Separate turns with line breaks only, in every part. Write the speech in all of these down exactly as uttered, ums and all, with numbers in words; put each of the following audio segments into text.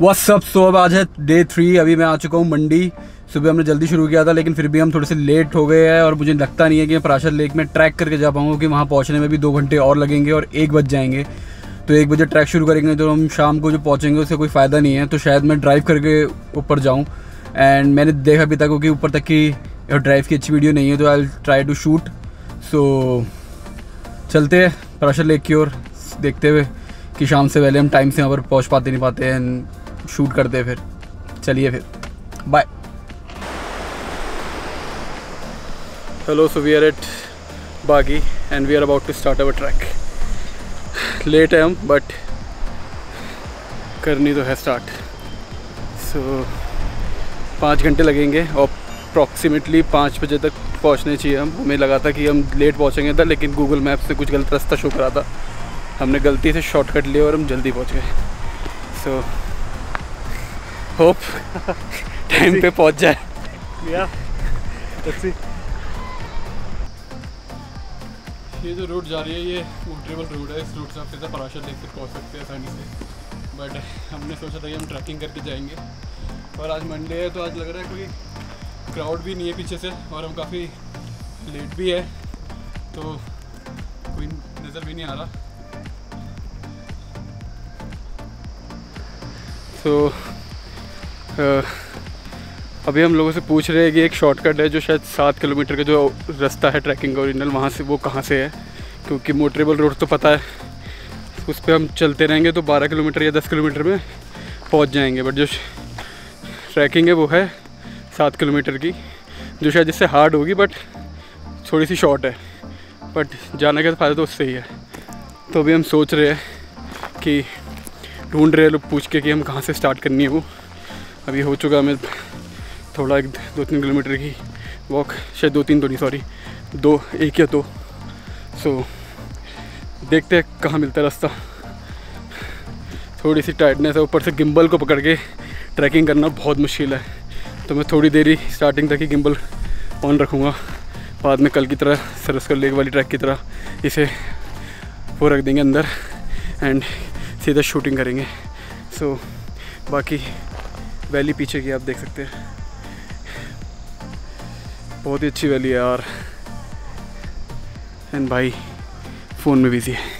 What's up. सो अब आज है डे थ्री। अभी मैं आ चुका हूँ मंडी। सुबह हमने जल्दी शुरू किया था लेकिन फिर भी हम थोड़े से लेट हो गए हैं और मुझे लगता नहीं है कि मैं पराशर लेक में ट्रैक करके जा पाऊँगा क्योंकि वहाँ पहुँचने में भी दो घंटे और लगेंगे और एक बज जाएंगे। तो एक बजे ट्रैक शुरू करेंगे तो हम शाम को जो पहुँचेंगे उससे कोई फ़ायदा नहीं है। तो शायद मैं ड्राइव करके ऊपर जाऊँ। एंड मैंने देखा अभी तक क्योंकि ऊपर तक की ड्राइव की अच्छी वीडियो नहीं है तो I will try to shoot. So चलते हैं पराशर लेक की ओर देखते हुए कि शाम से पहले हम टाइम से यहाँ पर पहुँच पाते नहीं पाते हैं। शूट करते हैं फिर। चलिए फिर bye. Hello, so we are at Bagi and we are about to start our track. Late है हम बट करनी तो है स्टार्ट। सो पाँच घंटे लगेंगे और अप्रॉक्सीमेटली पाँच बजे तक पहुंचने चाहिए हम। हमें लगा था कि हम लेट पहुंचेंगे था लेकिन गूगल मैप से कुछ गलत रास्ता शो करा था। हमने गलती से शॉर्टकट लिया और हम जल्दी पहुंच गए। सो होप टाइम पे पहुंच जाए।
या टैक्सी।
ये जो रोड जा रही है ये ट्रेवल रोड है। इस रोड से आप सीधा पराशर लेक तक पहुँच सकते हैं आसानी से। बट हमने सोचा था कि हम ट्रैकिंग करके जाएंगे और आज मंडे है तो आज लग रहा है कोई क्राउड भी नहीं है पीछे से और हम काफ़ी लेट भी है तो कोई नज़र भी नहीं आ रहा। तो so, अभी हम लोगों से पूछ रहे हैं कि एक शॉर्टकट है जो शायद सात किलोमीटर का जो रास्ता है ट्रैकिंग का ओरिजिनल वहाँ से वो कहाँ से है, क्योंकि मोटरेबल रोड तो पता है उस पर हम चलते रहेंगे तो बारह किलोमीटर या दस किलोमीटर में पहुँच जाएंगे। बट जो ट्रैकिंग है वो है सात किलोमीटर की जो शायद इससे हार्ड होगी बट थोड़ी सी शॉर्ट है। बट जाने का फ़ायदा तो उससे ही है। तो अभी हम सोच रहे हैं कि ढूंढ रहे हैं लोग पूछ के कि हम कहाँ से स्टार्ट करनी है। वो अभी हो चुका हमें थोड़ा एक दो तीन किलोमीटर की वॉक, शायद दो तीन तो नहीं सॉरी दो एक या दो। सो देखते हैं कहाँ मिलता है रास्ता। थोड़ी सी टाइटनेस है, ऊपर से गिम्बल को पकड़ के ट्रैकिंग करना बहुत मुश्किल है। तो मैं थोड़ी देरी स्टार्टिंग तक ही गिम्बल ऑन रखूँगा, बाद में कल की तरह सरस्वती लेक वाली ट्रैक की तरह इसे वो रख देंगे अंदर एंड सीधा शूटिंग करेंगे। सो so, बाकी वैली पीछे की आप देख सकते हैं, बहुत ही अच्छी वैली है यार। एंड भाई फ़ोन में बिजी है।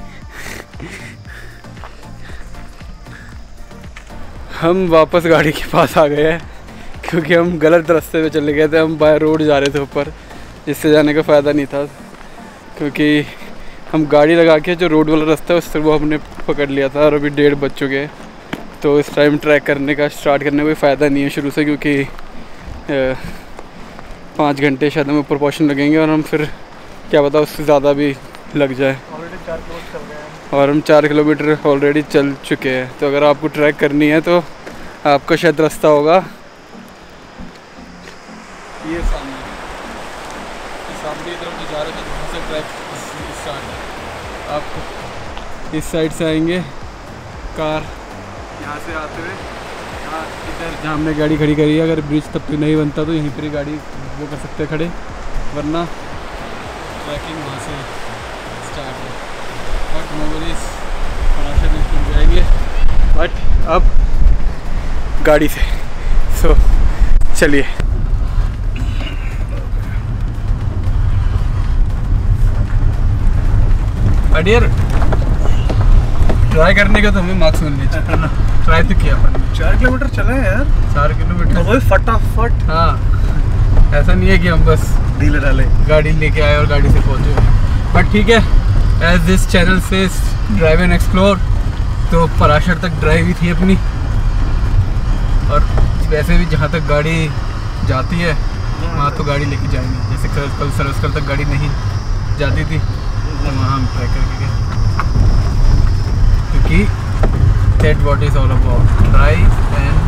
हम वापस गाड़ी के पास आ गए हैं क्योंकि हम गलत रास्ते पे चले गए थे। हम बाय रोड जा रहे थे ऊपर, जिससे जाने का फ़ायदा नहीं था क्योंकि हम गाड़ी लगा के जो रोड वाला रास्ता है उससे वो हमने पकड़ लिया था और अभी डेढ़ बज चुके हैं। तो इस टाइम ट्रैक करने का स्टार्ट करने का कोई फ़ायदा नहीं है शुरू से, क्योंकि पाँच घंटे शायद हमें ऊपर पहुँचने लगेंगे और हम फिर क्या पता उससे ज़्यादा भी लग जाए।
ऑलरेडी चार किलोमीटर चल गए हैं
और हम चार किलोमीटर ऑलरेडी चल चुके हैं। तो अगर आपको ट्रैक करनी है तो आपका शायद रास्ता होगा ये सामने, इस सामने की तरफ जो जा रहे थे वहाँ से ट्रैक स्टार्ट है। आप इस साइड से आएंगे, कार यहाँ से आते हुए यहाँ इधर जहाँ हमने गाड़ी खड़ी करी है, अगर ब्रिज तब तक नहीं बनता तो यहीं पर ही गाड़ी वो कर सकते हैं खड़े, वरना ट्रैकिंग वहाँ से स्टार्ट है। But no worries, Parashar lake में जाएंगे बट अब गाड़ी से। सो चलिए। डियर ट्राई करने का तो हमें मार्क्स मिलने चाहिए। ट्राई तो किया अपन,
चार किलोमीटर चले हैं यार।
चार किलोमीटर
तो फटाफट।
हाँ, ऐसा नहीं है कि हम बस
ढीले डाले गाड़ी
लेके आए और गाड़ी से पहुंचे। बट ठीक है, एज दिस चैनल से ड्राइव एंड एक्सप्लोर, तो पराशर तक ड्राइव ही थी अपनी। और वैसे भी जहाँ तक गाड़ी जाती है वहाँ तो गाड़ी लेके जाएंगे। जैसे कल कल सरस्वती तक गाड़ी नहीं जाती थी तो वहाँ हम ट्राई करके गए, क्योंकि that what is all about, drive and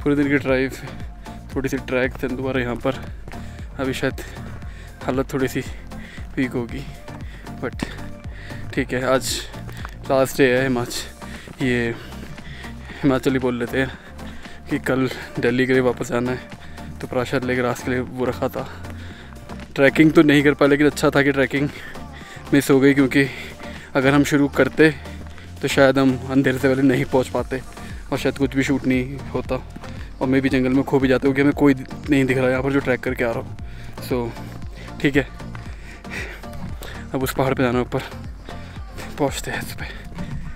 पूरे दिन की ड्राइव, थोड़ी सी ट्रैक थे दोबारा यहाँ पर। अभी शायद हालत थोड़ी सी वीक होगी, बट ठीक है। आज लास्ट डे है हिमाचल, ये हिमाचल ही बोल लेते हैं कि कल दिल्ली के लिए वापस आना है, तो पराशर लेक रात के लिए वो रखा था। ट्रैकिंग तो नहीं कर पाया, लेकिन अच्छा था कि ट्रैकिंग मिस हो गई, क्योंकि अगर हम शुरू करते तो शायद हम अंधेरे से पहले नहीं पहुंच पाते और शायद कुछ भी शूट नहीं होता और मैं भी जंगल में खो भी जाता, क्योंकि हमें कोई नहीं दिख रहा यहाँ पर जो ट्रैक करके आ रहा हूँ। सो ठीक है, अब उस पहाड़ पे जाना, ऊपर पहुँचते हैं इस पर।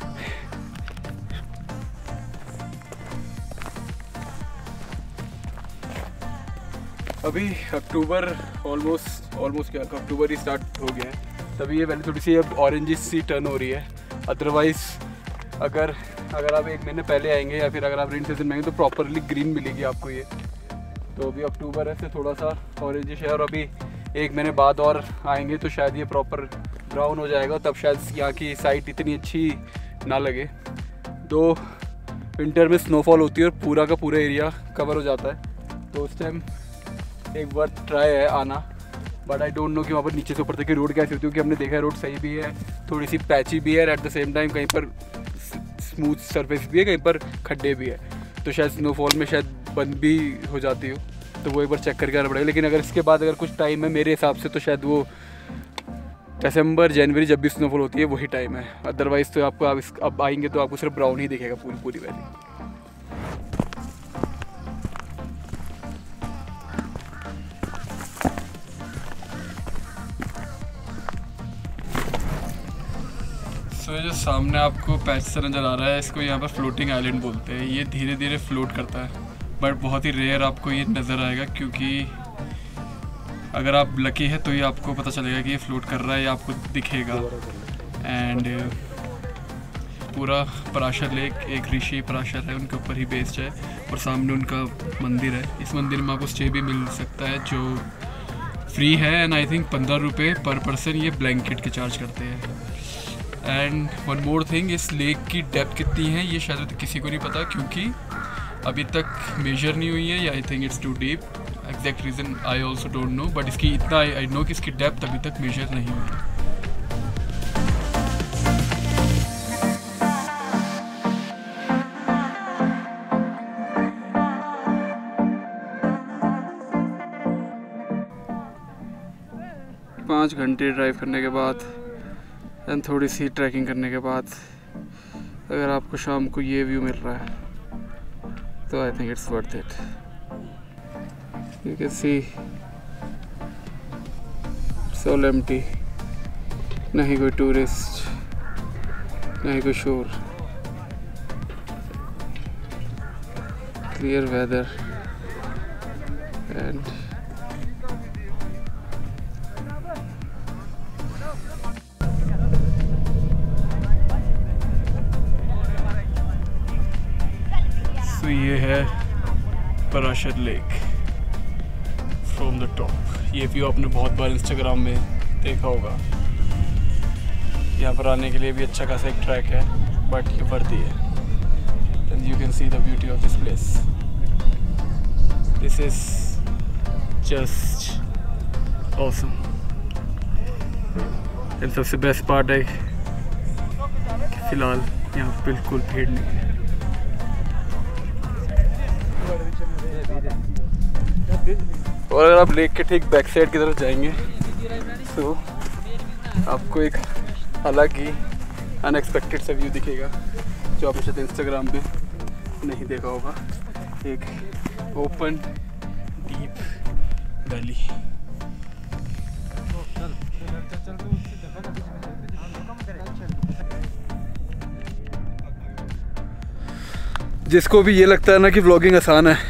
अभी अक्टूबर ऑलमोस्ट ऑलमोस्ट क्या अक्टूबर ही स्टार्ट हो गया है, तभी ये पहले थोड़ी सी अब ऑरेंज सी टर्न हो रही है। अदरवाइज़ अगर अगर आप एक महीने पहले आएंगे या फिर अगर आप रेन सीजन में आएंगे तो प्रॉपरली ग्रीन मिलेगी आपको ये। तो अभी अक्टूबर है से थोड़ा सा ऑरेंजिश है, और अभी एक महीने बाद और आएंगे तो शायद ये प्रॉपर ब्राउन हो जाएगा, तब शायद यहाँ की साइट इतनी अच्छी ना लगे। दो विंटर में स्नोफॉल होती है और पूरा का पूरा एरिया कवर हो जाता है, तो उस टाइम एक वर्थ ट्राई है आना। बट आई डोंट नो कि वहाँ पर नीचे से ऊपर तक की रोड कैसी होती है, क्योंकि हमने देखा है रोड सही भी है, थोड़ी सी पैची भी है, एट द सेम टाइम कहीं पर स्मूथ सरफेस भी है, कहीं पर खड्डे भी है, तो शायद स्नोफॉल में शायद बंद भी हो जाती हो, तो वो एक बार चेक करके आना पड़ेगा। लेकिन अगर इसके बाद अगर कुछ टाइम है मेरे हिसाब से तो शायद वो दिसंबर जनवरी जब भी स्नोफॉल होती है वही टाइम है। अदरवाइज़ तो आपको आप इस अब आएंगे तो आपको सिर्फ ब्राउन ही दिखेगा पूरी पूरी वैली। तो ये जो सामने आपको पैच से नज़र आ रहा है, इसको यहाँ पर फ्लोटिंग आइलैंड बोलते हैं। ये धीरे धीरे फ्लोट करता है, बट बहुत ही रेयर आपको ये नज़र आएगा, क्योंकि अगर आप लकी है तो ये आपको पता चलेगा कि ये फ्लोट कर रहा है, या आपको दिखेगा। एंड पूरा पराशर लेक एक ऋषि पराशर है, उनके ऊपर ही बेस्ड है, और सामने उनका मंदिर है। इस मंदिर में आपको स्टे भी मिल सकता है जो फ्री है, एंड आई थिंक पंद्रह रुपये पर पर्सन ये ब्लैंकेट के चार्ज करते हैं। एंड वन मोर थिंग, इस लेक की डेप्थ कितनी है ये शायद किसी को नहीं पता, क्योंकि अभी तक मेजर नहीं हुई है, या I think it's too deep. Exact reason I also don't know, but इसकी इतना आई नो कि इसकी डेप्थ अभी तक मेजर नहीं हुई है। पाँच घंटे ड्राइव करने के बाद एंड थोड़ी सी ट्रैकिंग करने के बाद अगर आपको शाम को ये व्यू मिल रहा है तो I think it's worth it. You can see it's all empty, नहीं कोई टूरिस्ट, नहीं कोई शोर, क्लियर वेदर एंड तो ये है Parashar lake from the top. ये व्यू आपने बहुत बार इंस्टाग्राम में देखा होगा। यहाँ पर आने के लिए भी अच्छा खासा एक ट्रैक है, बट ये वर्दी है। And you can see the beauty of this place. This is just awesome. And सबसे बेस्ट पार्ट है कि फिलहाल यहाँ बिल्कुल भीड़ नहीं है। और अगर आप लेक के ठीक बैक साइड की तरफ जाएंगे तो आपको एक अलग ही अनएक्सपेक्टेड सा व्यू दिखेगा, जो आपने शायद इंस्टाग्राम पे नहीं देखा होगा। एक ओपन डीप वैली। जिसको भी ये लगता है ना कि व्लॉगिंग आसान है,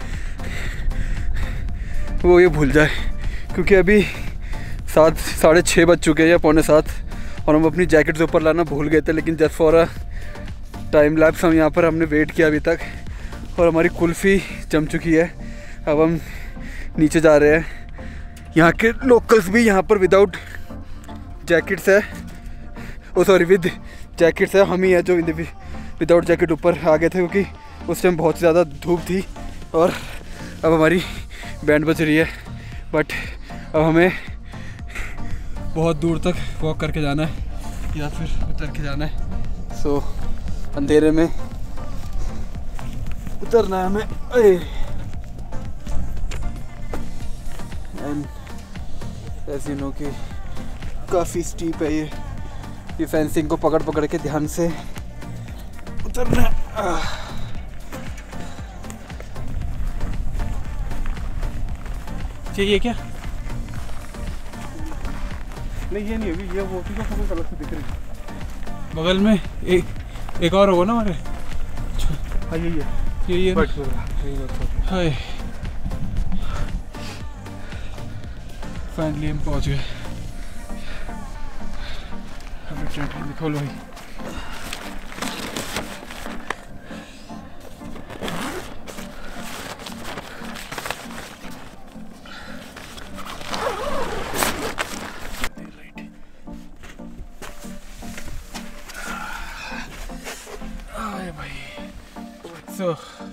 वो ये भूल जाए, क्योंकि अभी सात साढ़े छः बज चुके हैं या पौने सात, और हम अपनी जैकेट्स ऊपर लाना भूल गए थे। लेकिन just for a time lapse हम यहाँ पर हमने वेट किया अभी तक, और हमारी कुल्फ़ी जम चुकी है। अब हम नीचे जा रहे हैं। यहाँ के लोकल्स भी यहाँ पर विदाउट जैकेट्स है, ओ सॉरी विद जैकेट्स है। हम ही है जो विदाउट जैकेट ऊपर आ गए थे, क्योंकि उस टाइम बहुत ज़्यादा धूप थी और अब हमारी बैंड बज रही है, बट अब हमें बहुत दूर तक वॉक करके जाना है या फिर उतर के जाना है। सो so, अंधेरे में उतरना है हमें। एंड ऐसे नो कि काफ़ी स्टीप है ये ये फेंसिंग को पकड़ पकड़ के ध्यान से उतरना है। चाहिए क्या? नहीं ये नहीं होगी, ये वो चीज़ फोकस अलग से दिख रही है। बगल में एक एक और होगा ना हमारे। हाँ यही है, यही है। हाय फाइनली हम पहुँच गए। हमें ट्रेन खोलो भाई। So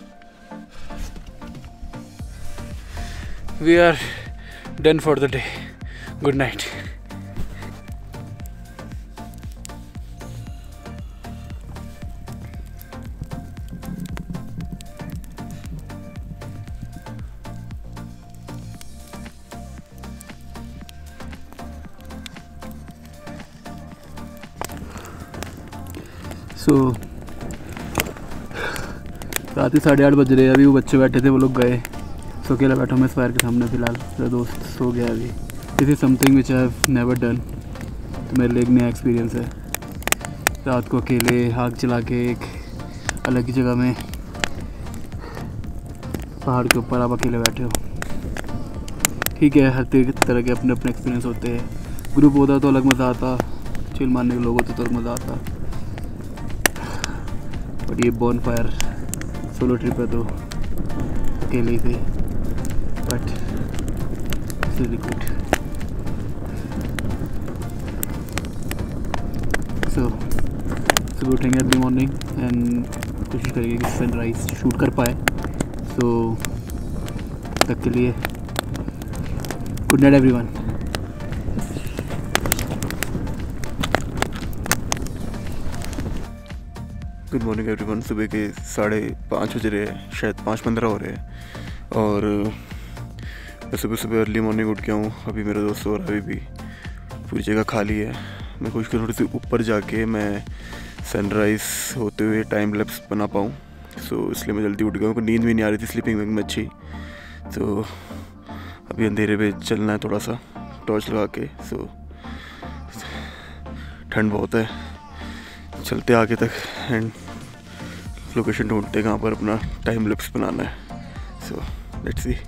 we are done for the day. Good night. So रात ही साढ़े आठ बज रहे हैं। अभी वो बच्चे बैठे थे, वो लोग गए। सो अकेला बैठा मैं इस फायर के सामने फ़िलहाल। मेरा दोस्त सो गया अभी। This is something which I have never done. तो मेरे लिए एक नया एक्सपीरियंस है, रात को अकेले आग जला के एक अलग ही जगह में पहाड़ के ऊपर आप अकेले बैठे हो। ठीक है, हर तरह के अपने अपने एक्सपीरियंस होते हैं। ग्रुप होता तो अलग मज़ा आता, चिल मारने के लोग होते तो अलग मज़ा आता। बट ये बॉन फायर सोलो ट्रिप है तो अकेले ही थे, बट रियली गुड। सो सुबह उठेंगे अर्ली मॉर्निंग एंड कोशिश करेंगे कि सनराइज शूट कर पाए। सो तक के लिए good night everyone.
Good morning everyone. सुबह के साढ़े पाँच बज रहे हैं, शायद पाँच पंद्रह हो रहे हैं। और मैं सुबह सुबह अर्ली मॉर्निंग उठ गया हूँ। अभी मेरा दोस्त और अभी भी पूरी जगह खाली है। मैं कोशिश करूँ थोड़ी सी ऊपर जाके मैं सनराइज़ होते हुए टाइम लैप्स बना पाऊँ। सो इसलिए मैं जल्दी उठ गया हूँ। नींद भी नहीं आ रही थी, स्लीपिंग बैग में अच्छी। तो अभी अंधेरे पे चलना है थोड़ा सा टॉर्च लगा के। सो ठंड बहुत है, चलते आगे तक एंड लोकेशन ढूंढते कहाँ पर अपना टाइम लैप्स बनाना है। So let's see.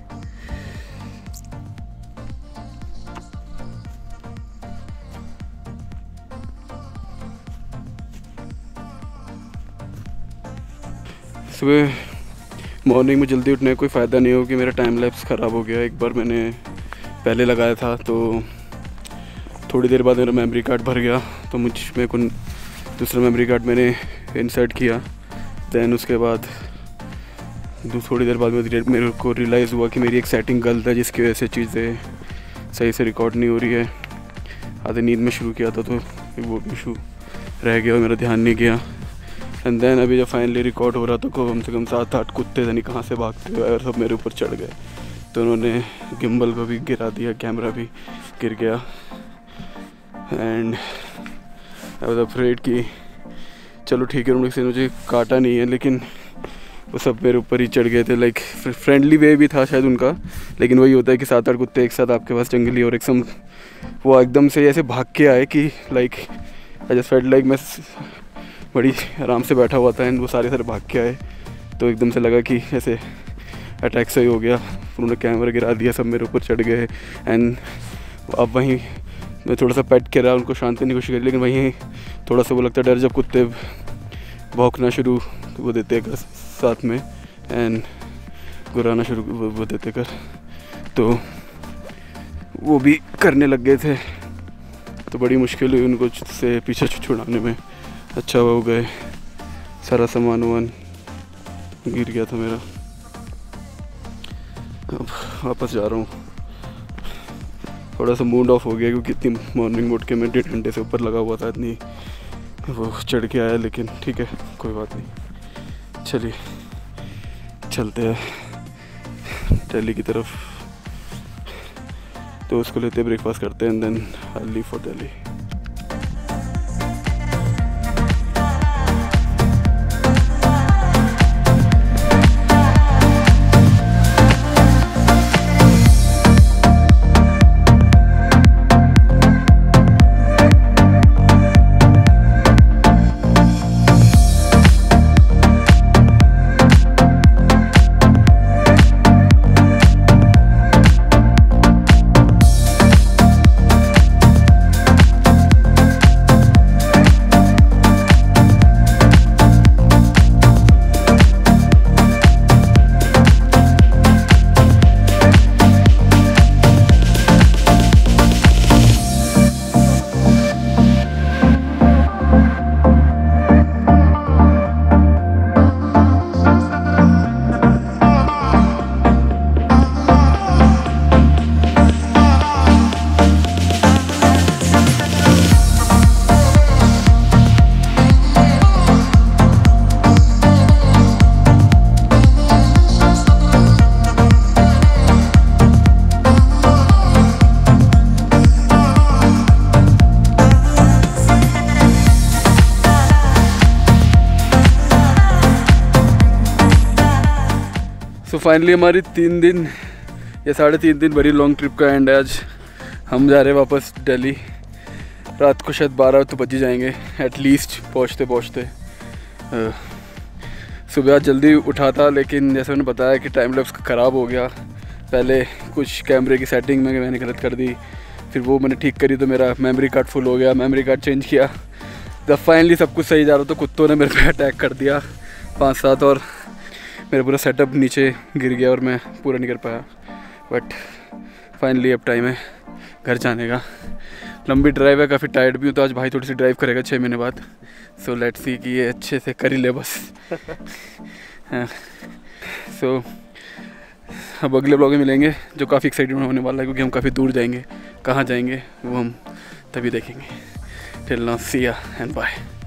सुबह मॉर्निंग में जल्दी उठने का कोई फ़ायदा नहीं हो कि मेरा टाइम लैप्स ख़राब हो गया। एक बार मैंने पहले लगाया था तो थोड़ी देर बाद मेरा मेमोरी कार्ड भर गया, तो मुझ में को दूसरा मेमोरी कार्ड मैंने इंसर्ट किया। दैन उसके बाद थोड़ी देर बाद मेरे को रियलाइज़ हुआ कि मेरी एक सेटिंग गलत है, जिसकी वजह से चीज़ें सही से रिकॉर्ड नहीं हो रही है। आधे नींद में शुरू किया था तो वो इशू रह गया और मेरा ध्यान नहीं गया। एंड देन अभी जब फाइनली रिकॉर्ड हो रहा था तो कम से कम सात आठ कुत्ते नहीं कहाँ से भागते हुए और सब मेरे ऊपर चढ़ गए। तो उन्होंने गिम्बल को भी गिरा दिया, कैमरा भी गिर गया। एंड आई वाज अफ्रेड कि चलो ठीक है, उन्होंने से मुझे काटा नहीं है, लेकिन वो सब मेरे ऊपर ही चढ़ गए थे। लाइक फ्रेंडली वे भी था शायद उनका, लेकिन वही होता है कि सात आठ कुत्ते एक साथ आपके पास जंगली और एकदम वो एकदम से ऐसे भाग के आए कि like I just felt like मैं बड़ी आराम से बैठा हुआ था एंड वो सारे सारे भाग के आए। तो एकदम से लगा कि ऐसे अटैक सही हो गया। उन्होंने कैमरा गिरा दिया, सब मेरे ऊपर चढ़ गए। एंड अब वहीं मैं थोड़ा सा पेट के रहा, उनको शांत करने की कोशिश करी, लेकिन वहीं थोड़ा सा वो लगता है डर जब कुत्ते भौंकना शुरू वो देते कर साथ में एंड गुराना शुरू वो देते कर, तो वो भी करने लग गए थे। तो बड़ी मुश्किल हुई उनको से पीछे छुड़ाने में। अच्छा हो गए, सारा सामान वामान गिर गया था मेरा। अब वापस जा रहा हूँ। थोड़ा सा मूड ऑफ हो गया क्योंकि इतनी मॉर्निंग उठ के मैं डेढ़ घंटे से ऊपर लगा हुआ था, इतनी वो चढ़ के आया, लेकिन ठीक है कोई बात नहीं। चलिए चलते हैं दिल्ली की तरफ। तो उसको लेते ब्रेकफास्ट करते हैं and then I leave for Delhi. तो फाइनली हमारी तीन दिन या साढ़े तीन दिन बड़ी लॉन्ग ट्रिप का एंड है आज। हम जा रहे हैं वापस दिल्ली। रात को शायद बारह तो बज ही जाएंगे एटलीस्ट पहुँचते पहुँचते। सुबह जल्दी उठा था, लेकिन जैसे मैंने बताया कि टाइम लैप्स ख़राब हो गया। पहले कुछ कैमरे की सेटिंग में मैंने गलत कर दी, फिर वो मैंने ठीक करी तो मेरा मेमोरी कार्ड फुल हो गया। मेमोरी कार्ड चेंज किया, जब फाइनली सब कुछ सही जा रहा तो कुत्तों ने मेरे पे अटैक कर दिया पाँच सात, और मेरा पूरा सेटअप नीचे गिर गया और मैं पूरा नहीं कर पाया। बट फाइनली अब टाइम है घर जाने का। लंबी ड्राइव है, काफ़ी टायर्ड भी हूँ, तो आज भाई थोड़ी सी ड्राइव करेगा छः महीने बाद। सो लेट्स सी कि ये अच्छे से कर ही ले बस। हाँ, सो अब अगले ब्लॉग में मिलेंगे जो काफ़ी एक्साइटेड होने वाला है, क्योंकि हम काफ़ी दूर जाएंगे। कहाँ जाएंगे वो हम तभी देखेंगे। टिल नाउ सी या एंड बाय।